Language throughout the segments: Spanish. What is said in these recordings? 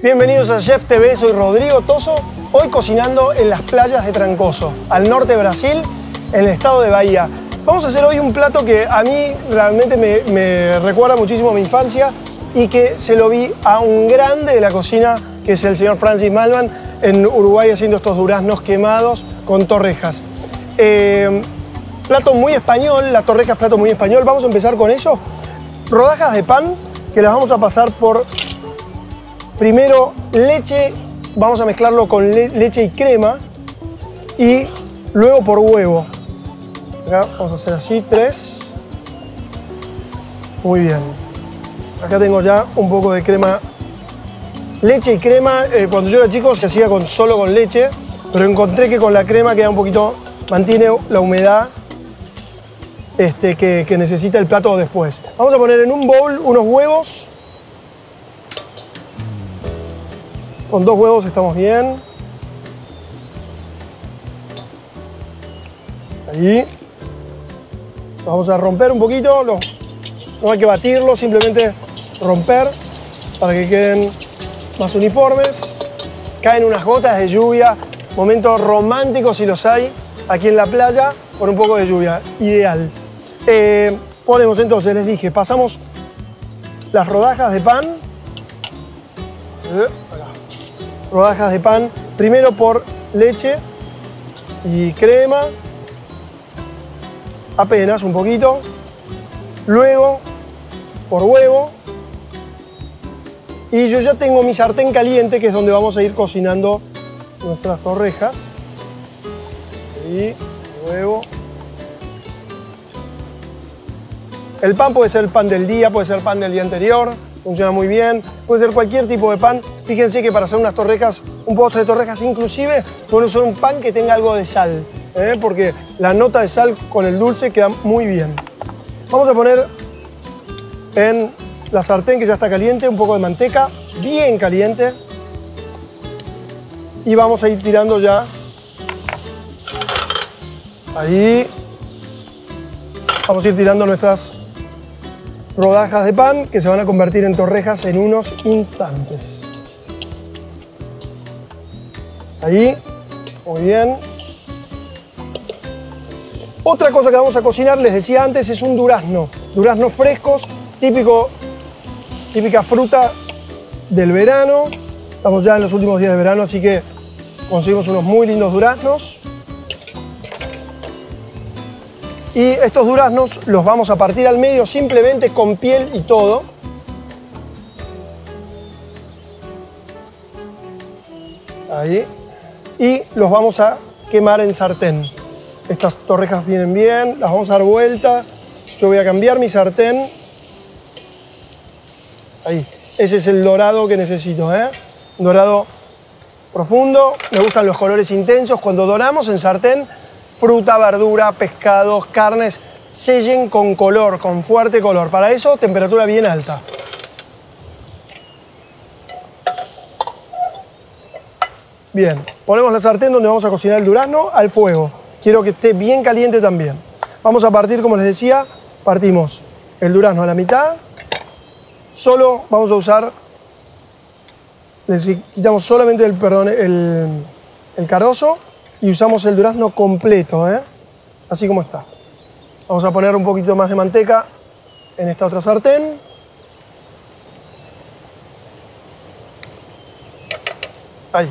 Bienvenidos a Chef TV, soy Rodrigo Toso, hoy cocinando en las playas de Trancoso, al norte de Brasil, en el estado de Bahía. Vamos a hacer hoy un plato que a mí realmente me recuerda muchísimo a mi infancia y que se lo vi a un grande de la cocina, que es el señor Francis Mallmann, en Uruguay haciendo estos duraznos quemados con torrejas. Plato muy español, la torreja es plato muy español. Vamos a empezar con eso. Rodajas de pan que las vamos a pasar por, primero, leche, vamos a mezclarlo con leche y crema y luego por huevo. Acá vamos a hacer así, 3. Muy bien. Acá tengo ya un poco de crema. Leche y crema, cuando yo era chico se hacía solo con leche, pero encontré que con la crema queda un poquito, mantiene la humedad que necesita el plato después. Vamos a poner en un bowl unos huevos. Con 2 huevos estamos bien. Ahí. Vamos a romper un poquito. No hay que batirlo, simplemente romper para que queden más uniformes. Caen unas gotas de lluvia. Momentos románticos si los hay aquí en la playa con un poco de lluvia. Ideal. Ponemos entonces, les dije, pasamos las rodajas de pan. Rodajas de pan, primero por leche y crema, apenas un poquito, luego por huevo, y yo ya tengo mi sartén caliente, que es donde vamos a ir cocinando nuestras torrejas. Ahí, huevo. El pan puede ser el pan del día, puede ser el pan del día anterior, funciona muy bien. Puede ser cualquier tipo de pan. Fíjense que para hacer unas torrejas, un postre de torrejas inclusive, pueden usar un pan que tenga algo de sal, porque la nota de sal con el dulce queda muy bien. Vamos a poner en la sartén, que ya está caliente, un poco de manteca, bien caliente. Y vamos a ir tirando ya. Ahí. Vamos a ir tirando nuestras rodajas de pan, que se van a convertir en torrejas en unos instantes. Ahí, muy bien. Otra cosa que vamos a cocinar, les decía antes, es un durazno. Duraznos frescos, típica fruta del verano. Estamos ya en los últimos días de verano, así que conseguimos unos muy lindos duraznos. Y estos duraznos los vamos a partir al medio simplemente con piel y todo. Ahí. Y los vamos a quemar en sartén. Estas torrejas vienen bien, las vamos a dar vuelta. Yo voy a cambiar mi sartén. Ahí. Ese es el dorado que necesito, Un dorado profundo. Me gustan los colores intensos. Cuando doramos en sartén, fruta, verdura, pescados, carnes, sellen con color, con fuerte color. Para eso, temperatura bien alta. Bien, ponemos la sartén donde vamos a cocinar el durazno al fuego. Quiero que esté bien caliente también. Vamos a partir, como les decía, partimos el durazno a la mitad. Solo vamos a usar, quitamos solamente el carozo. Y usamos el durazno completo, así como está. Vamos a poner un poquito más de manteca en esta otra sartén. Ahí.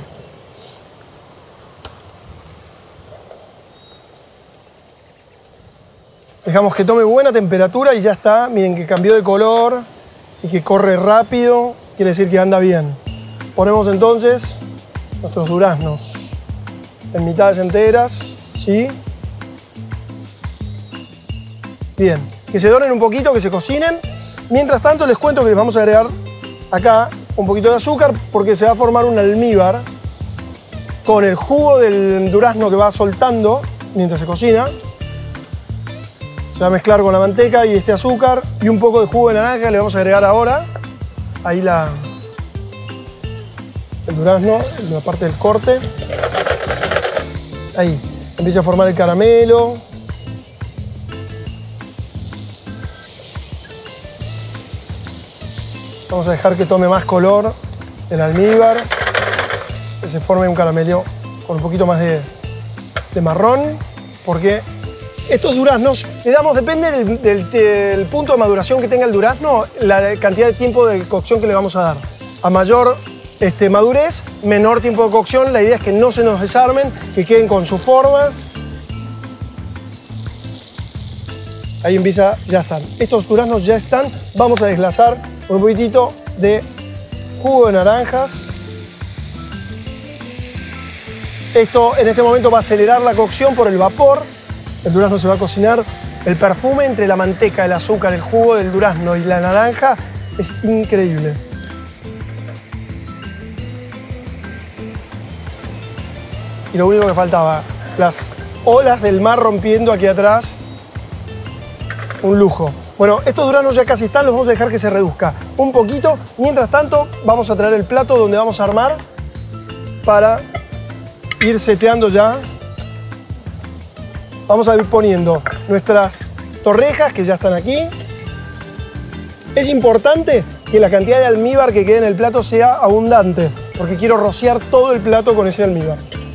Dejamos que tome buena temperatura y ya está. Miren que cambió de color y que corre rápido. Quiere decir que anda bien. Ponemos entonces nuestros duraznos en mitades enteras, ¿sí? Bien, que se doren un poquito, que se cocinen. Mientras tanto les cuento que les vamos a agregar acá un poquito de azúcar porque se va a formar un almíbar con el jugo del durazno que va soltando mientras se cocina. Se va a mezclar con la manteca y este azúcar y un poco de jugo de naranja que le vamos a agregar ahora. Ahí el durazno, la parte del corte. Ahí, empieza a formar el caramelo. Vamos a dejar que tome más color el almíbar, que se forme un caramelo con un poquito más de marrón, porque estos duraznos le damos, depende del punto de maduración que tenga el durazno, la cantidad de tiempo de cocción que le vamos a dar. A mayor madurez, menor tiempo de cocción. La idea es que no se nos desarmen, que queden con su forma. Ahí empieza, ya están. Estos duraznos ya están. Vamos a desglasar con un poquitito de jugo de naranjas. Esto en este momento va a acelerar la cocción por el vapor. El durazno se va a cocinar. El perfume entre la manteca, el azúcar, el jugo del durazno y la naranja es increíble. Y lo único que faltaba, las olas del mar rompiendo aquí atrás. Un lujo. Bueno, estos duraznos ya casi están, los vamos a dejar que se reduzca un poquito. Mientras tanto, vamos a traer el plato donde vamos a armar para ir seteando ya. Vamos a ir poniendo nuestras torrejas que ya están aquí. Es importante que la cantidad de almíbar que quede en el plato sea abundante, porque quiero rociar todo el plato con ese almíbar.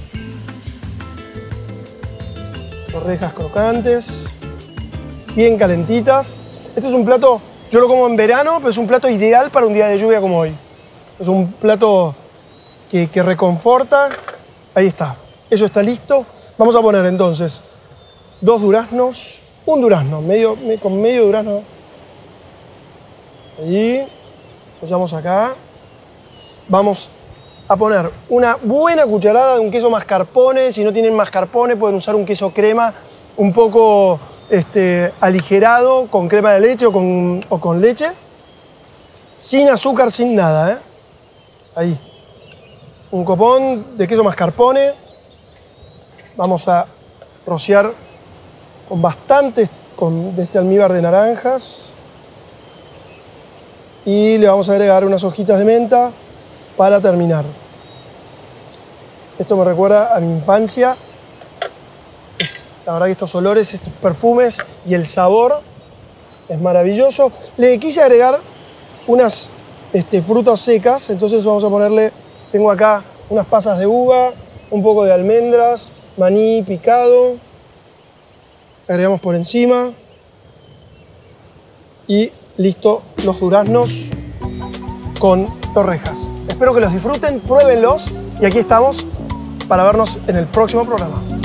Torrejas crocantes, bien calentitas. Este es un plato, yo lo como en verano, pero es un plato ideal para un día de lluvia como hoy. Es un plato que reconforta. Ahí está, eso está listo. Vamos a poner entonces 2 duraznos, un durazno, con medio durazno. Ahí, apoyamos acá. Vamos a poner una buena cucharada de un queso mascarpone. Si no tienen mascarpone, pueden usar un queso crema un poco aligerado con crema de leche o con leche. Sin azúcar, sin nada, ¿eh? Ahí. Un copón de queso mascarpone. Vamos a rociar con bastante de este almíbar de naranjas. Y le vamos a agregar unas hojitas de menta para terminar. Esto me recuerda a mi infancia. La verdad que estos olores, estos perfumes y el sabor es maravilloso. Le quise agregar unas frutas secas, entonces vamos a ponerle, tengo acá unas pasas de uva, un poco de almendras, maní picado. Agregamos por encima. Y listo los duraznos con torrejas. Espero que los disfruten, pruébenlos y aquí estamos para vernos en el próximo programa.